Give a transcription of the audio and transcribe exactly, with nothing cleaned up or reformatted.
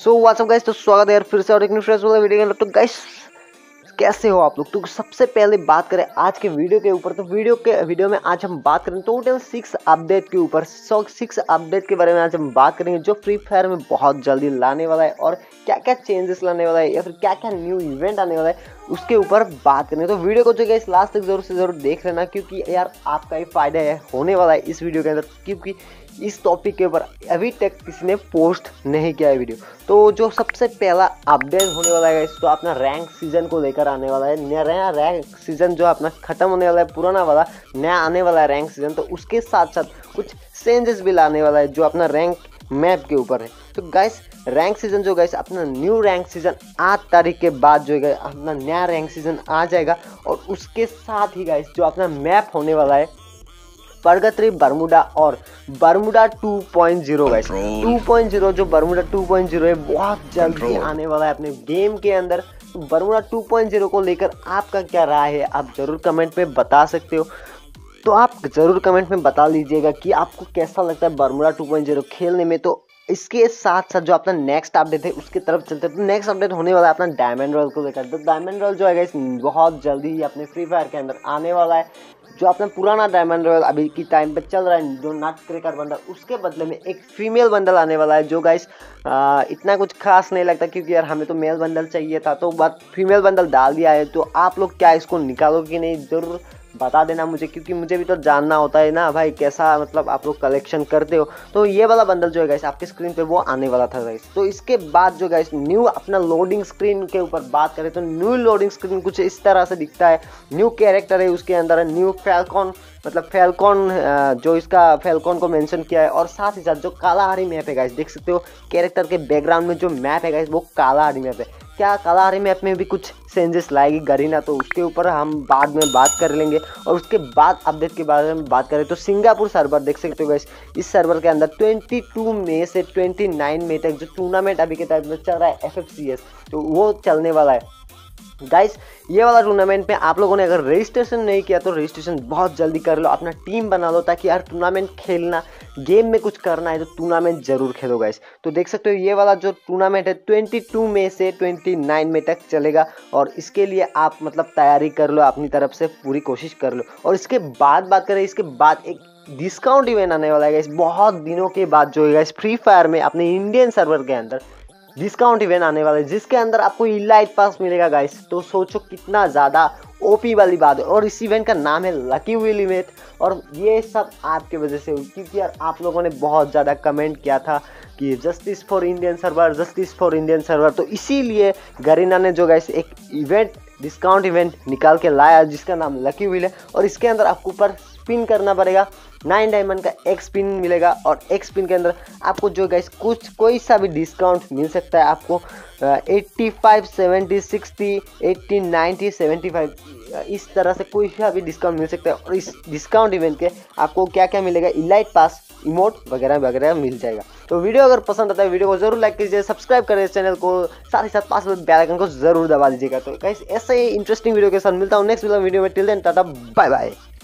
So what's up guys, तो स्वागत है यार फिर से और एक न्यू फ्रेश वाला वीडियो के अंदर। तो गाइस कैसे हो आप लोग। तो सबसे पहले बात करें आज के वीडियो के ऊपर, तो वीडियो के वीडियो में आज हम बात करें टोटल सिक्स अपडेट के ऊपर। सो सिक्स अपडेट के बारे में आज हम बात करेंगे जो फ्री फायर में बहुत जल्दी लाने वाला है और क्या क्या चेंजेस लाने वाला है या फिर क्या क्या न्यू इवेंट आने वाला है उसके ऊपर बात करेंगे। तो वीडियो को जो गाइस लास्ट तक जरूर से जरूर देख लेना, क्योंकि यार आपका ही फायदा है होने वाला है इस वीडियो के अंदर, क्योंकि इस टॉपिक के ऊपर अभी तक किसी ने पोस्ट नहीं किया है वीडियो। तो जो सबसे पहला अपडेट होने वाला है तो अपना रैंक सीजन को लेकर आने वाला है। नया रैंक सीजन जो अपना खत्म होने वाला है, पुराना वाला नया आने वाला है रैंक सीजन। तो उसके साथ साथ कुछ चेंजेस भी लाने वाला है जो अपना रैंक मैप के ऊपर है। तो गाइस रैंक सीजन जो गाइस अपना न्यू रैंक सीजन आठ तारीख के बाद जो है अपना नया रैंक सीजन आ जाएगा। और उसके साथ ही गाइस जो अपना मैप होने वाला है परगत्री बर्मुडा और Bermuda two point zero guys two point zero जो बर्मुडा टू पॉइंट ज़ीरो है बहुत जल्दी आने वाला है अपने गेम के अंदर। तो बर्मुडा टू पॉइंट ज़ीरो को लेकर आपका क्या राय है आप ज़रूर कमेंट में बता सकते हो। तो आप ज़रूर कमेंट में बता लीजिएगा कि आपको कैसा लगता है बर्मुडा टू पॉइंट ज़ीरो खेलने में। तो इसके साथ साथ जो अपना नेक्स्ट अपडेट है उसकी तरफ चलते हैं। तो नेक्स्ट अपडेट होने वाला है अपना डायमंड रॉयल को लेकर। तो डायमंड रॉयल जो है गाइस बहुत जल्दी ही अपने फ्री फायर के अंदर आने वाला है। जो अपना पुराना डायमंड रॉयल अभी की टाइम पे चल रहा है जो नट क्रैकर बंडल, उसके बदले में एक फीमेल बंडल आने वाला है जो गाइस इतना कुछ खास नहीं लगता, क्योंकि यार हमें तो मेल बंडल चाहिए था। तो बात फीमेल बंडल डाल दिया है। तो आप लोग क्या इसको निकालोगे कि नहीं ज़रूर बता देना मुझे, क्योंकि मुझे भी तो जानना होता है ना भाई कैसा मतलब आप लोग कलेक्शन करते हो। तो ये वाला बंडल जो है गाइस आपके स्क्रीन पे वो आने वाला था गाइस। तो इसके बाद जो गाइस न्यू अपना लोडिंग स्क्रीन के ऊपर बात करें तो न्यू लोडिंग स्क्रीन कुछ इस तरह से दिखता है। न्यू कैरेक्टर है उसके अंदर, न्यू फैल्कॉन मतलब फैल्कॉन जो इसका फैल्कॉन को मेंशन किया है। और साथ ही साथ जो कालाहारी मैप है गाइस देख सकते हो कैरेक्टर के बैकग्राउंड में जो मैप है गाइस वो कालाहारी मैप है। क्या कालाहारी मैप में भी कुछ चेंजेस लाएगी गरीना, तो उसके ऊपर हम बाद में बात कर लेंगे। और उसके बाद अपडेट के बारे में बात करें तो सिंगापुर सर्वर देख सकते हो गाइस, इस सर्वर के अंदर बाईस मई से उनतीस मई तक जो टूर्नामेंट अभी के टाइम में चल रहा है एफ एफ सी एस, तो वो चलने वाला है गाइस। ये वाला टूर्नामेंट में आप लोगों ने अगर रजिस्ट्रेशन नहीं किया तो रजिस्ट्रेशन बहुत जल्दी कर लो, अपना टीम बना लो, ताकि यार टूर्नामेंट खेलना गेम में कुछ करना है तो टूर्नामेंट जरूर खेलो गाइस। तो देख सकते हो ये वाला जो टूर्नामेंट है बाईस मई से उनतीस मई तक चलेगा। और इसके लिए आप मतलब तैयारी कर लो, अपनी तरफ से पूरी कोशिश कर लो। और इसके बाद बात करें इसके बाद एक डिस्काउंट इवेंट आने वाला है गाइस बहुत दिनों के बाद जो है गाइस फ्री फायर में अपने इंडियन सर्वर के अंदर डिस्काउंट इवेंट आने वाला है जिसके अंदर आपको इलाइट पास मिलेगा गाइस। तो सोचो कितना ज़्यादा ओपी वाली बात है। और इस इवेंट का नाम है लकी विल इवेंट। और ये सब आपके वजह से हुई, क्योंकि यार आप लोगों ने बहुत ज़्यादा कमेंट किया था कि justice for Indian server justice for Indian server. तो इसीलिए गरीना ने जो गाइस एक इवेंट डिस्काउंट इवेंट निकाल के लाया जिसका नाम लकी विल है। और इसके अंदर आपको ऊपर स्पिन करना पड़ेगा, नाइन डायमंड का एक स्पिन मिलेगा। और एक स्पिन के अंदर आपको जो गाइस कुछ कोई सा भी डिस्काउंट मिल सकता है आपको eighty five seventy sixty eighty ninety seventy five इस तरह से कोई सा भी डिस्काउंट मिल सकता है। और इस डिस्काउंट इवेंट के आपको क्या क्या मिलेगा, इलाइट पास इमोट वगैरह वगैरह मिल जाएगा। तो वीडियो अगर पसंद आता है वीडियो को जरूर लाइक कीजिए, सब्सक्राइब करें इस चैनल को, साथ ही साथ पास में बेल आइकन को जरूर दबा दीजिएगा। तो गाइस ऐसे ही इंटरेस्टिंग वीडियो के साथ मिलता हूँ नेक्स्ट वीडियो में। Till then tata bye bye.